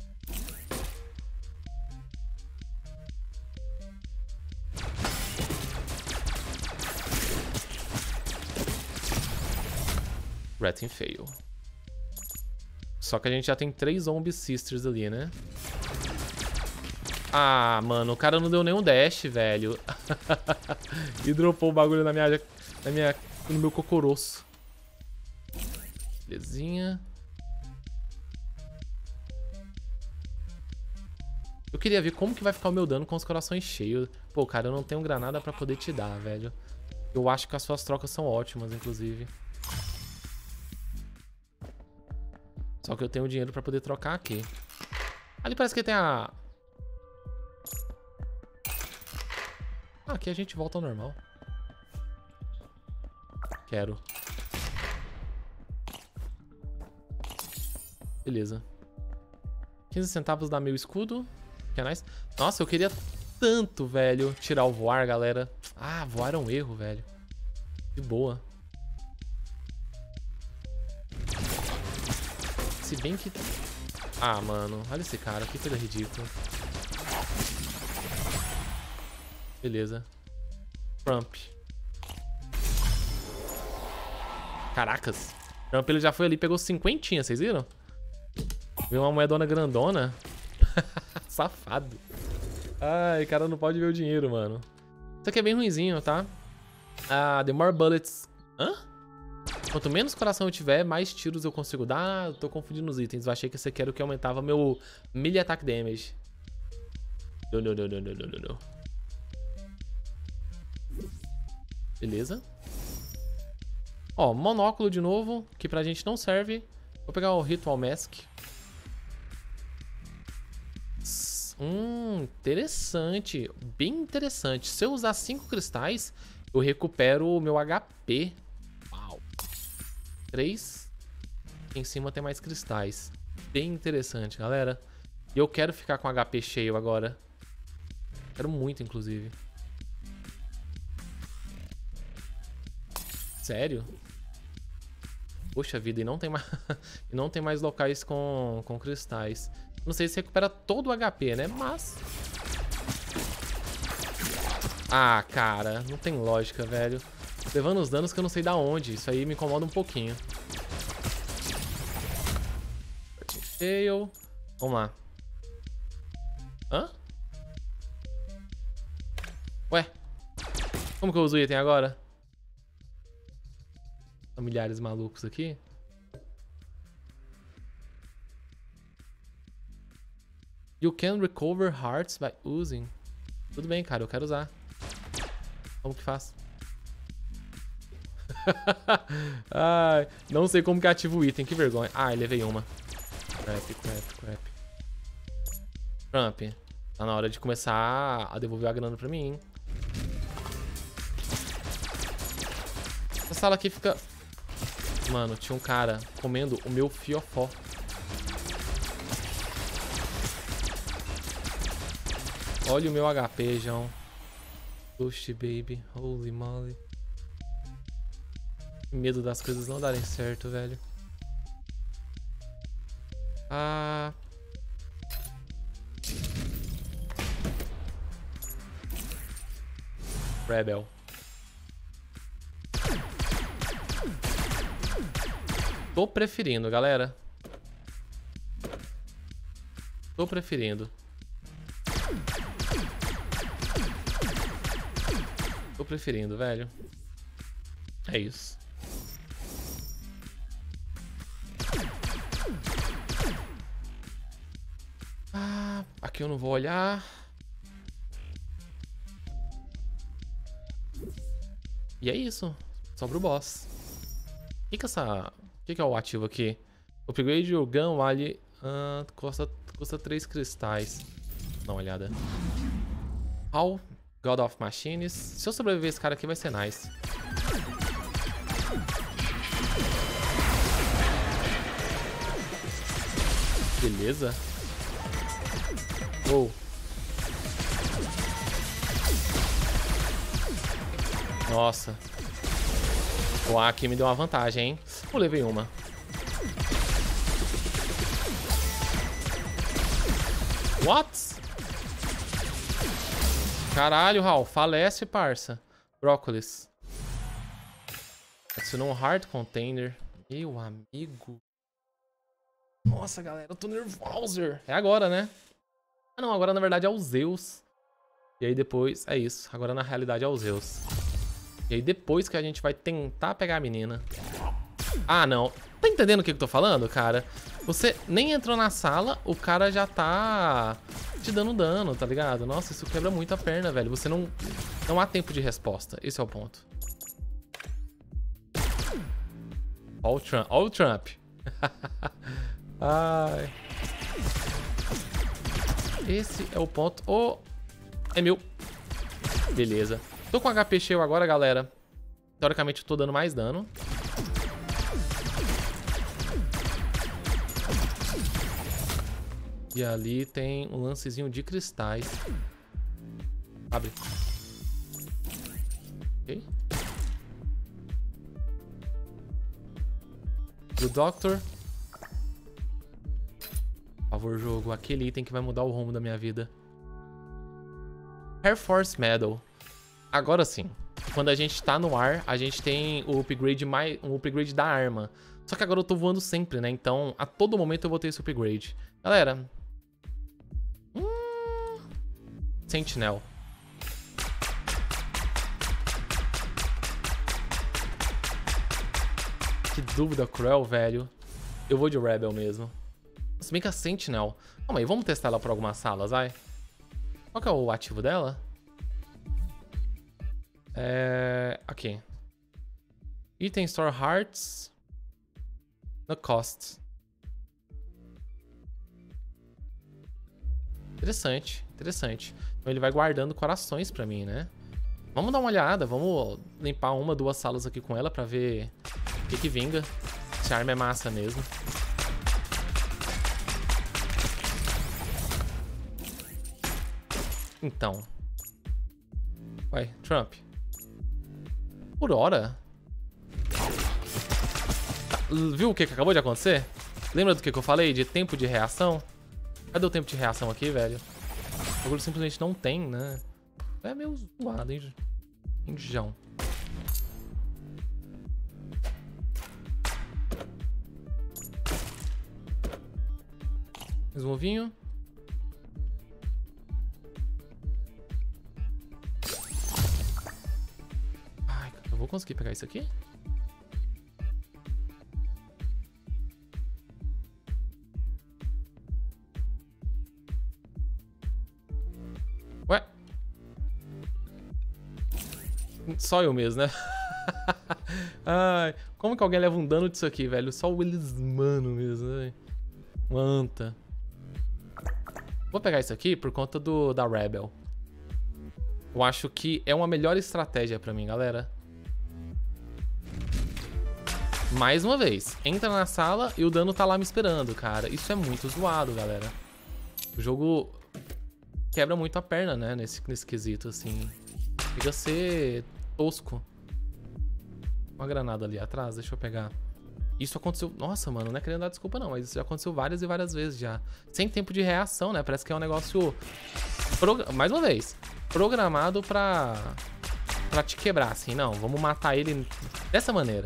Threat and fail. Só que a gente já tem 3 Zombie Sisters ali, né? Ah, mano, o cara não deu nenhum dash, velho. E dropou o bagulho no meu cocoroço. Belezinha. Eu queria ver como que vai ficar o meu dano com os corações cheios. Pô, cara, eu não tenho granada pra poder te dar, velho. Eu acho que as suas trocas são ótimas, inclusive. Só que eu tenho dinheiro pra poder trocar aqui. Ali parece que tem a... aqui a gente volta ao normal. Quero. Beleza. 15 centavos dá meu escudo. Que é nice. Nossa, eu queria tanto, velho, tirar o voar, galera. Ah, voar é um erro, velho. De boa. Se bem que... ah, mano. Olha esse cara. Que coisa ridícula. Beleza. Trump. Caracas. Trump, ele já foi ali e pegou 50, vocês viram? Viu uma moedona grandona. Safado. Ai, cara não pode ver o dinheiro, mano. Isso aqui é bem ruinzinho, tá? The more bullets... hã? Quanto menos coração eu tiver, mais tiros eu consigo dar. Eu tô confundindo os itens. Eu achei que esse aqui era o que aumentava meu melee attack damage. Não. Beleza. Ó, monóculo de novo, que pra gente não serve. Vou pegar o Ritual Mask. Interessante. Bem interessante. Se eu usar 5 cristais, eu recupero o meu HP. Uau. 3. Em cima tem mais cristais. Bem interessante, galera. E eu quero ficar com HP cheio agora. Quero muito, inclusive. Sério? Poxa vida, e não tem mais, e não tem mais locais com cristais. Não sei se recupera todo o HP, né? Mas... ah, cara, não tem lógica, velho. Levando os danos que eu não sei da onde. Isso aí me incomoda um pouquinho. Fail. Vamos lá. Hã? Ué? Como que eu uso o item agora? Familiares malucos aqui. You can recover hearts by using. Tudo bem, cara, eu quero usar. Como que faz? Ai, não sei como que ativa o item, que vergonha. Ai, levei uma. Crap. Trump, tá na hora de começar a devolver a grana pra mim, hein? Essa sala aqui fica... Mano, tinha um cara comendo o meu fiofó. Olha o meu HP, João. Oxi, baby. Holy moly. Medo das coisas não darem certo, velho. Ah... Rebel. Tô preferindo, galera. Tô preferindo. Tô preferindo, velho. É isso. Ah, aqui eu não vou olhar. E é isso. Sobra o boss. O que é o ativo aqui? Upgrade your gun vale... custa 3 cristais. Dá uma olhada. How? God of Machines. Se eu sobreviver esse cara aqui vai ser nice. Beleza. Oh. Nossa. O aqui me deu uma vantagem, hein? Eu levei uma. What? Caralho, Raul. Falece, parça. Brócolis. Adicionou um hard container. Meu amigo. Nossa, galera. Eu tô nervoso. É agora, né? Ah, não. Agora, na verdade, é o Zeus. E aí, depois... É isso. Agora, na realidade, é o Zeus. E aí, depois que a gente vai tentar pegar a menina... Ah, não. Tá entendendo o que eu tô falando, cara? Você nem entrou na sala, o cara já tá te dando dano, tá ligado? Nossa, isso quebra muito a perna, velho. Você não há tempo de resposta. Esse é o ponto. Ó o Trump. Ai. Esse é o ponto. Oh, é meu. Beleza. Tô com HP cheio agora, galera. Teoricamente eu tô dando mais dano. E ali tem um lancezinho de cristais. Abre. Ok. Do Doctor. Por favor, jogo. Aquele item que vai mudar o rumo da minha vida. Air Force Medal. Agora sim. Quando a gente tá no ar, a gente tem o upgrade um upgrade da arma. Só que agora eu tô voando sempre, né? Então, a todo momento eu vou ter esse upgrade. Galera. Sentinel. Que dúvida cruel, velho. Eu vou de Rebel mesmo. Se bem que a Sentinel... Calma aí, vamos testar ela por algumas salas, vai. Qual que é o ativo dela? Aqui. Item Store Hearts. No Cost. Interessante, interessante. Então ele vai guardando corações pra mim, né? Vamos dar uma olhada, vamos limpar uma, duas salas aqui com ela pra ver o que vinga. Se a arma é massa mesmo. Então. Ué, Trump. Por hora? Viu o que acabou de acontecer? Lembra do que eu falei de tempo de reação? Cadê o tempo de reação aqui, velho? O bagulho simplesmente não tem, né? É meio zoado, hein, João? Mais um ovinho. Ai, eu vou conseguir pegar isso aqui? Ué? Só eu mesmo, né? Ai, como que alguém leva um dano disso aqui, velho? Só o Elismano mesmo, velho. Uma anta. Vou pegar isso aqui por conta da Rebel. Eu acho que é uma melhor estratégia pra mim, galera. Mais uma vez, entra na sala e o dano tá lá me esperando, cara. Isso é muito zoado, galera. O jogo quebra muito a perna, né, nesse quesito, assim. Chega a ser tosco. Uma granada ali atrás, deixa eu pegar. Isso aconteceu... Nossa, mano, não é querendo dar desculpa não, mas isso já aconteceu várias e várias vezes já. Sem tempo de reação, né? Parece que é um negócio... Mais uma vez, programado pra te quebrar, assim. Não, vamos matar ele dessa maneira.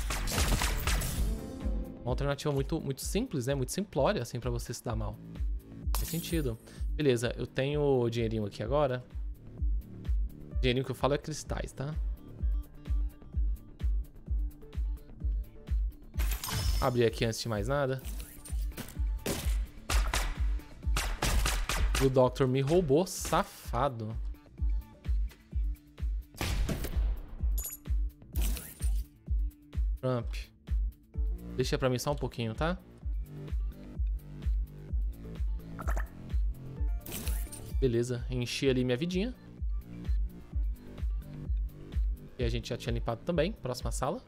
Uma alternativa muito simples, né? Muito simplória, assim, pra você se dar mal. Faz sentido. Beleza, eu tenho dinheirinho aqui agora. Dinheirinho que eu falo é cristais, tá? Abrir aqui antes de mais nada. O Doctor me roubou, safado. Trump. Deixa pra mim só um pouquinho, tá? Beleza, enchi ali minha vidinha. E a gente já tinha limpado também. Próxima sala.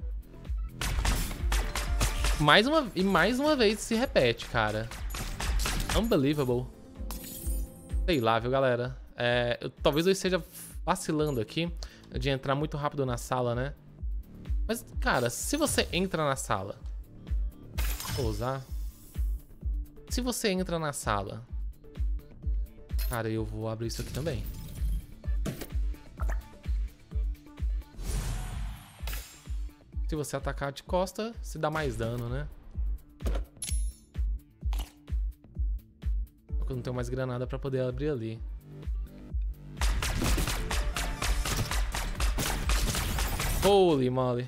Mais uma vez se repete, cara. Unbelievable. Sei lá, viu, galera? Talvez eu esteja vacilando aqui de entrar muito rápido na sala, né? Mas, cara, se você entra na sala... Vou usar. Se você entra na sala... Cara, eu vou abrir isso aqui também. Se você atacar de costa, se dá mais dano, né? Eu não tenho mais granada pra poder abrir ali. Holy moly.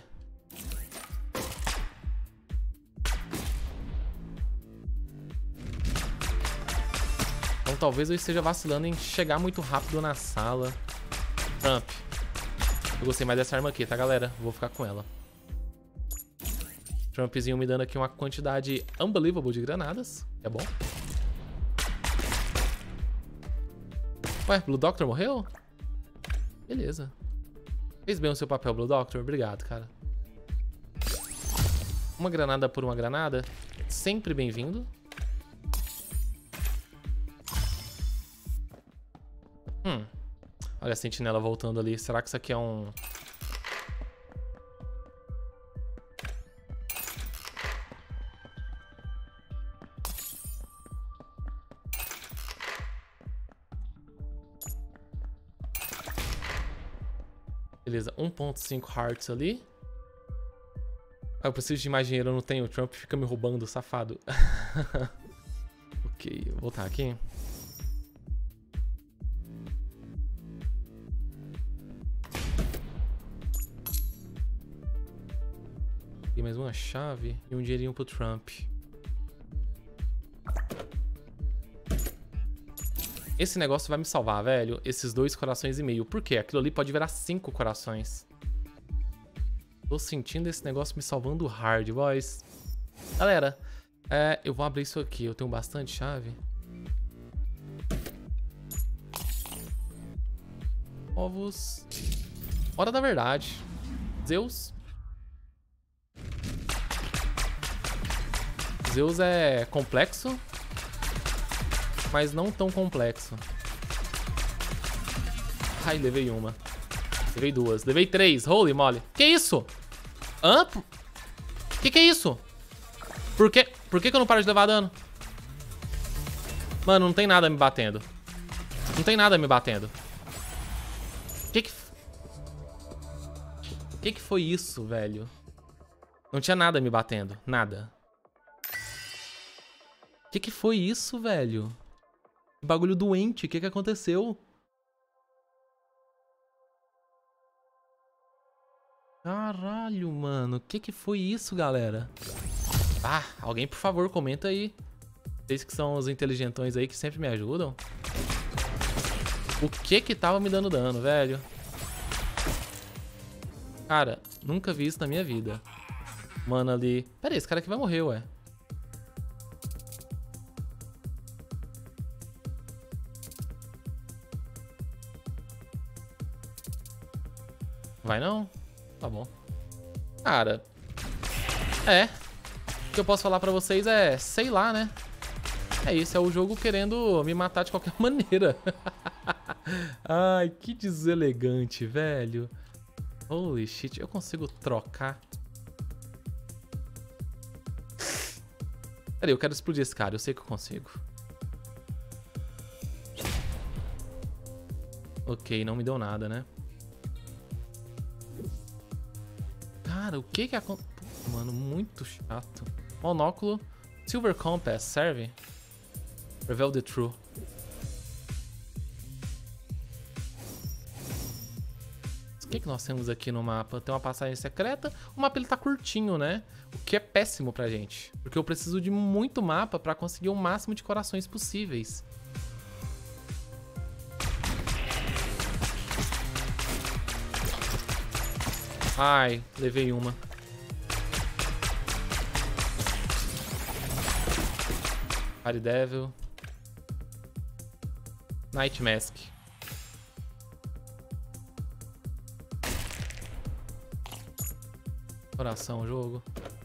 Então talvez eu esteja vacilando em chegar muito rápido na sala. Trump. Eu gostei mais dessa arma aqui, tá, galera? Vou ficar com ela. Trumpzinho me dando aqui uma quantidade unbelievable de granadas. É bom. Ué, Blue Doctor morreu? Beleza. Fez bem o seu papel, Blue Doctor. Obrigado, cara. Uma granada por uma granada. Sempre bem-vindo. Olha a sentinela voltando ali. Será que isso aqui é um... Beleza, 1.5 hearts ali. Ah, eu preciso de mais dinheiro, eu não tenho. O Trump fica me roubando, safado. Ok, vou voltar aqui. E mais uma chave e um dinheirinho pro Trump. Esse negócio vai me salvar, velho. Esses 2 corações e meio. Por quê? Aquilo ali pode virar 5 corações. Tô sentindo esse negócio me salvando hard, boys. Galera, eu vou abrir isso aqui. Eu tenho bastante chave. Ovos. Hora da verdade. Zeus. Zeus é complexo, mas não tão complexo. Ai, levei uma. Levei 2. Levei 3. Holy moly. Que isso? Hã? Que é isso? Por que eu não paro de levar dano? Mano, não tem nada me batendo. Não tem nada me batendo. O que foi isso, velho? Não tinha nada me batendo. Nada. O que foi isso, velho? Que bagulho doente. O que aconteceu? Caralho, mano. O que foi isso, galera? Ah, alguém, por favor, comenta aí. Vocês que são os inteligentões aí que sempre me ajudam. O que tava me dando dano, velho? Cara, nunca vi isso na minha vida. Mano ali... Pera aí, esse cara aqui vai morrer, ué. Vai não? Tá bom. Cara... É. O que eu posso falar pra vocês é... Sei lá, né? É isso, é o jogo querendo me matar de qualquer maneira. Ai, que deselegante, velho. Holy shit, eu consigo trocar? Peraí, eu quero explodir esse cara, eu sei que eu consigo. Ok, não me deu nada, né? Cara, o que que acontece? Mano, muito chato. Monóculo. Silver Compass, serve? Reveal the True. O que que nós temos aqui no mapa? Tem uma passagem secreta. O mapa ele tá curtinho, né? O que é péssimo pra gente. Porque eu preciso de muito mapa pra conseguir o máximo de corações possíveis. Ai, levei uma. Fire Devil. Night Mask. Coração, jogo.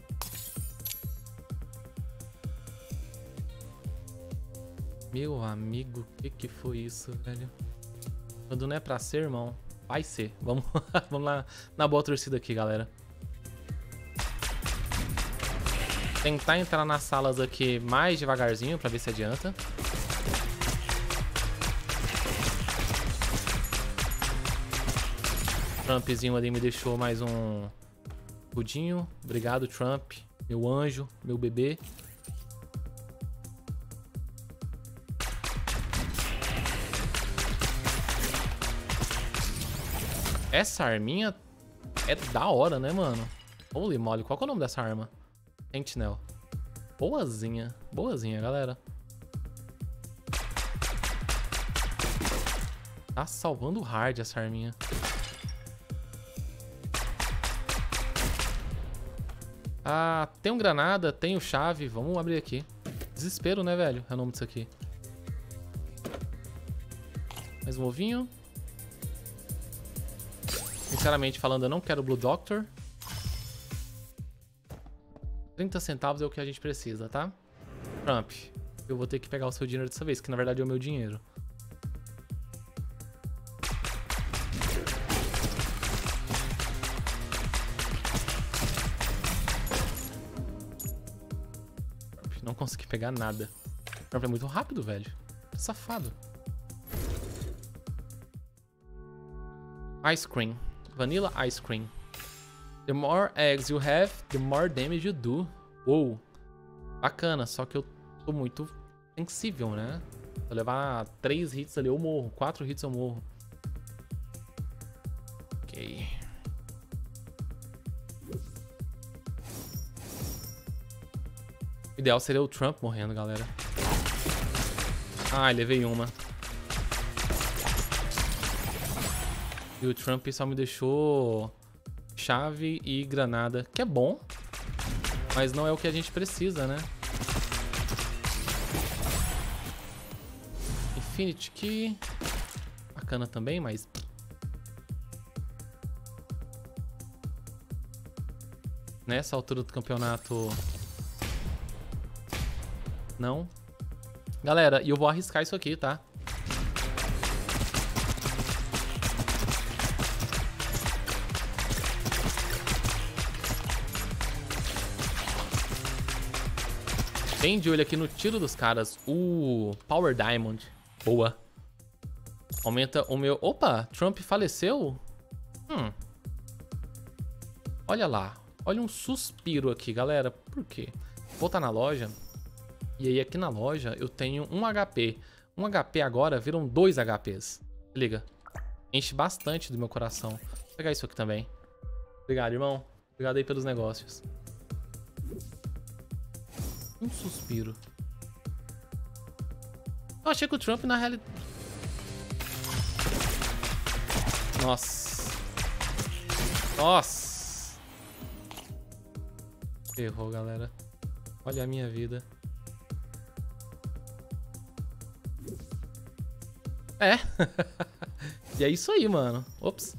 Meu amigo, o que foi isso, velho? Quando não é pra ser, irmão, vai ser. Vamos, vamos lá na boa torcida aqui, galera. Tentar entrar nas salas aqui mais devagarzinho pra ver se adianta. Trumpzinho ali me deixou mais um escudinho. Obrigado, Trump. Meu anjo, meu bebê. Essa arminha é da hora, né, mano? Holy moly, qual que é o nome dessa arma? Sentinel. Boazinha. Boazinha, galera. Tá salvando hard essa arminha. Ah, tem um granada, tem o chave. Vamos abrir aqui. Desespero, né, velho? É o nome disso aqui. Mais um ovinho. Sinceramente falando, eu não quero Blue Doctor. 30 centavos é o que a gente precisa, tá? Trump, eu vou ter que pegar o seu dinheiro dessa vez, que na verdade é o meu dinheiro. Trump, não consegui pegar nada. Trump é muito rápido, velho. Safado. Ice Cream. Vanilla Ice Cream. The more eggs you have, the more damage you do. Uou. Bacana, só que eu tô muito sensível, né? Se eu levar 3 hits ali, eu morro. 4 hits eu morro. Ok. O ideal seria o Trump morrendo, galera. Ai, levei uma. E o Trump só me deixou chave e granada, que é bom, mas não é o que a gente precisa, né? Infinity Key. Bacana também, mas... Nessa altura do campeonato... Não. Galera, e eu vou arriscar isso aqui, tá? Bem de olho aqui no tiro dos caras. Power Diamond. Boa. Aumenta o meu... Opa, Trump faleceu? Olha lá. Olha um suspiro aqui, galera. Por quê? Vou voltar na loja. E aí aqui na loja eu tenho 1 HP. 1 HP agora viram 2 HPs. Se liga. Enche bastante do meu coração. Vou pegar isso aqui também. Obrigado, irmão. Obrigado aí pelos negócios. Um suspiro. Eu achei que o Trump, na realidade... Nossa. Nossa! Errou, galera. Olha a minha vida. É. E é isso aí, mano. Ops.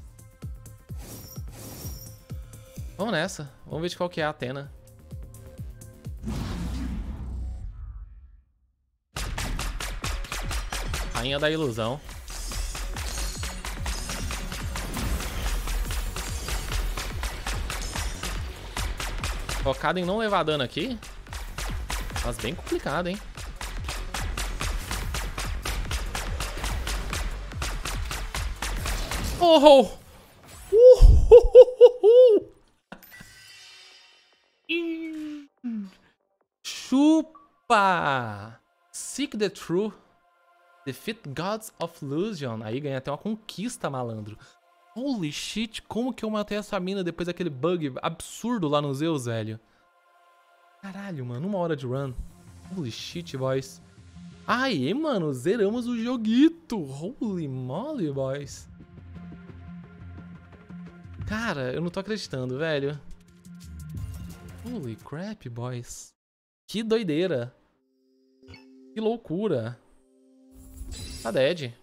Vamos nessa. Vamos ver de qual que é a Athena. Rainha da ilusão. Focado em não levar dano aqui. Mas bem complicado, hein? Oh! Chupa! Seek the True. Defeat Gods of Illusion. Aí ganha até uma conquista, malandro. Holy shit, como que eu matei essa mina depois daquele bug absurdo lá nos Zeus, velho? Caralho, mano, 1 hora de run. Holy shit, boys. Aê, mano, zeramos o joguito. Holy moly, boys. Cara, eu não tô acreditando, velho. Holy crap, boys. Que doideira. Que loucura. Tá dead.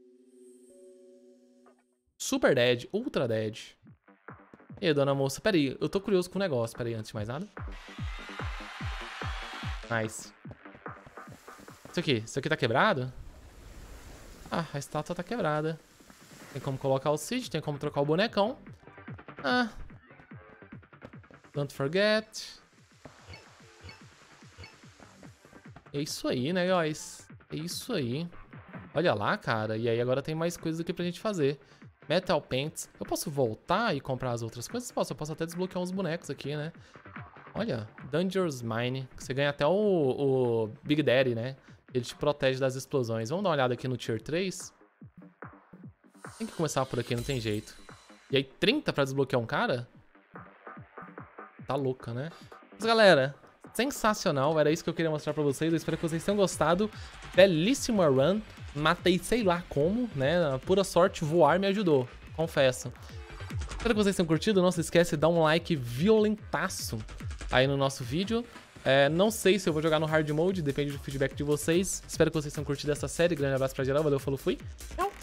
Super dead. Ultra dead. E aí, dona moça? Pera aí, eu tô curioso com o negócio. Pera aí, antes de mais nada. Nice. Isso aqui tá quebrado? Ah, a estátua tá quebrada. Tem como colocar o Cid, tem como trocar o bonecão. Ah. Don't forget. É isso aí, né, guys? É isso aí. Olha lá, cara. E aí agora tem mais coisas aqui pra gente fazer. Metal Paints. Eu posso voltar e comprar as outras coisas? Eu posso até desbloquear uns bonecos aqui, né? Olha, Dangerous Mine. Você ganha até o Big Daddy, né? Ele te protege das explosões. Vamos dar uma olhada aqui no Tier 3. Tem que começar por aqui, não tem jeito. E aí, 30 pra desbloquear um cara? Tá louca, né? Mas, galera, sensacional. Era isso que eu queria mostrar pra vocês. Eu espero que vocês tenham gostado. Belíssima run. Matei sei lá como, né? A pura sorte, voar me ajudou. Confesso. Espero que vocês tenham curtido. Não se esquece de dar um like violentaço aí no nosso vídeo. Não sei se eu vou jogar no hard mode, depende do feedback de vocês. Espero que vocês tenham curtido essa série. Grande abraço pra geral, valeu, falou, fui. Tchau!